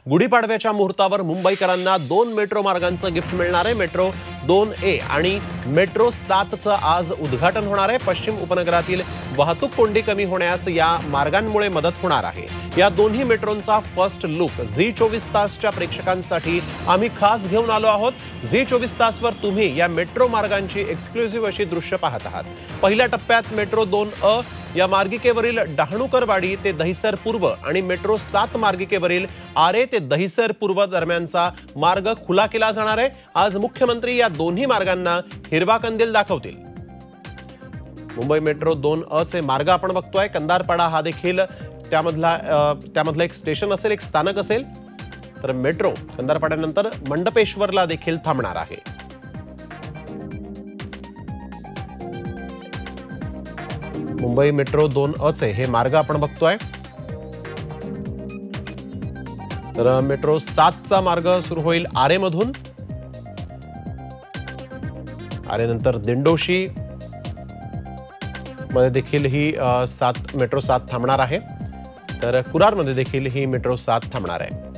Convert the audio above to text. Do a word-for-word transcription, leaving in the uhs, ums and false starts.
गुढीपाडव्याच्या मुहूर्तावर मुंबईकरांना दोन मेट्रो मार्गांचं गिफ्ट मिळणार आहे। मेट्रो दोन ए आणि मेट्रो सातचं आज उद्घाटन होणार आहे। पश्चिम उपनगरातील वाहतूक कोंडी कमी होण्यास या मार्गांमुळे मदत होणार आहे। या दोन्ही मेट्रोंचा फर्स्ट लुक झी चोवीस तासच्या प्रेक्षकांसाठी आम्ही खास घेऊन आलो आहोत। झी चोवीस तासवर तुम्ही या मेट्रो मार्गांची एक्सक्लुझिव्ह अशी दृश्य पाहत आहात। पहिल्या टप्प्यात मेट्रो दोन अ या मार्गिकेवरील डहाणूकरवाडी ते दहिसर पूर्व आणि मेट्रो सात मार्गिकेवरील आरे ते दहिसर पूर्व दरम्यानचा मार्ग खुला केला जाणार आहे। आज मुख्यमंत्री या दोन्ही मार्गांना हिरवा कंदील दाखवतील। मुंबई मेट्रो दोन अ चे मार्ग आपण बघतोय। कंधारपाडा हा देखील त्यामधला त्यामधलं एक स्टेशन असेल, एक स्थानक असेल। तर मेट्रो कंधारपाड्यानंतर मंडपेश्वरला देखील थांबणार आहे। मुंबई मेट्रो दोन अ चे हे मार्ग आपण बघतोय। तर मेट्रो सात चा मार्ग सुरू होईल आरे मधून। आरे नंतर दिंडोशी मध्ये देखील ही सात मेट्रो सात थांबणार आहे। तर कुरार मध्ये देखील ही मेट्रो सात थांबणार आहे।